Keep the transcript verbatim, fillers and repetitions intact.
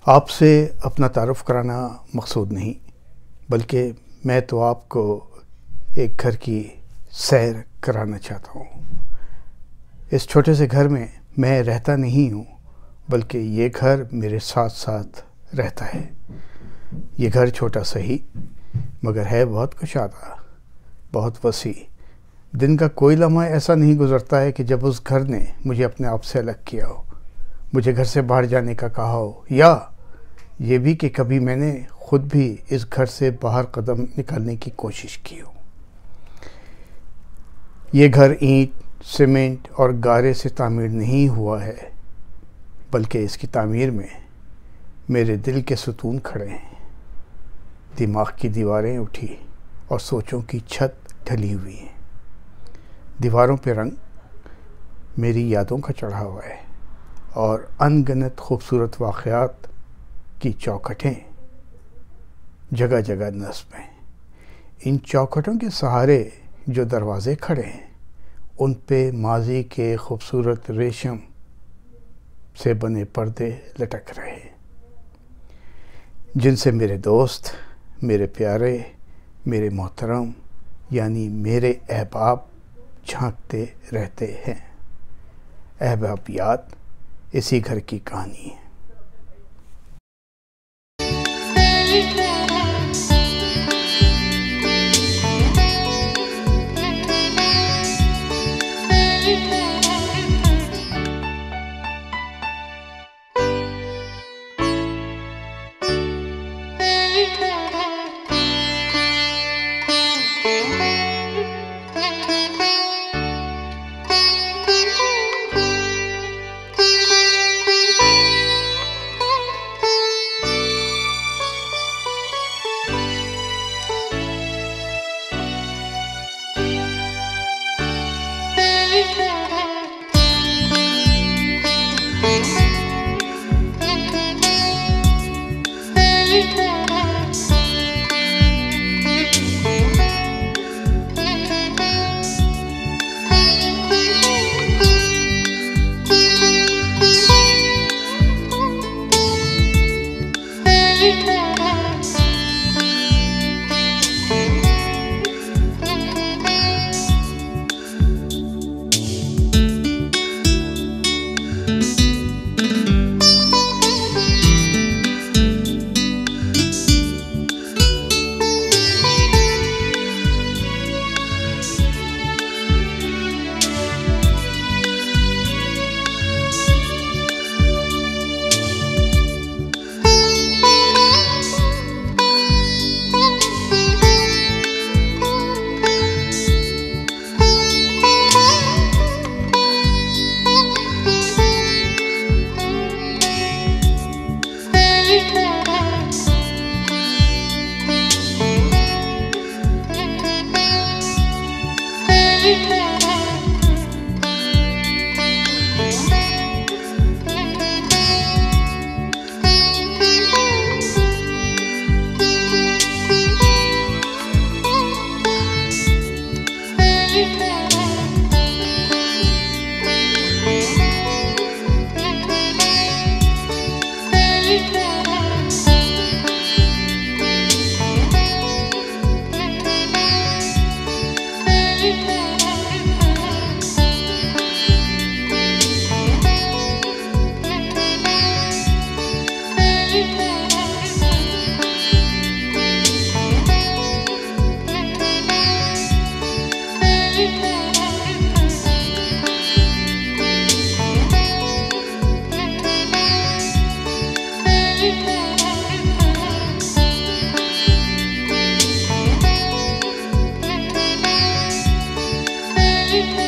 आपसे अपना तारुफ़ कराना मकसूद नहीं, बल्कि मैं तो आपको एक घर की सैर कराना चाहता हूँ। इस छोटे से घर में मैं रहता नहीं हूँ, बल्कि ये घर मेरे साथ साथ रहता है। ये घर छोटा सही मगर है बहुत कुशादा, बहुत वसी। दिन का कोई लम्हा ऐसा नहीं गुज़रता है कि जब उस घर ने मुझे अपने आप से अलग किया हो, मुझे घर से बाहर जाने का कहा हो, या ये भी कि कभी मैंने ख़ुद भी इस घर से बाहर कदम निकालने की कोशिश की हो। ये घर ईंट, सीमेंट और गारे से तामीर नहीं हुआ है, बल्कि इसकी तामीर में मेरे दिल के सुतून खड़े हैं। दिमाग की दीवारें उठी और सोचों की छत ढली हुई है। दीवारों पे रंग मेरी यादों का चढ़ा हुआ है और अनगिनत खूबसूरत वाक़यात की चौखटें जगह जगह नस्ब हैं। इन चौखटों के सहारे जो दरवाज़े खड़े हैं, उन पे माजी के खूबसूरत रेशम से बने पर्दे लटक रहे हैं, जिनसे मेरे दोस्त, मेरे प्यारे, मेरे मोहतरम यानी मेरे अहबाब झांकते रहते हैं। अहबाब याद इसी घर की कहानी है। Thank you.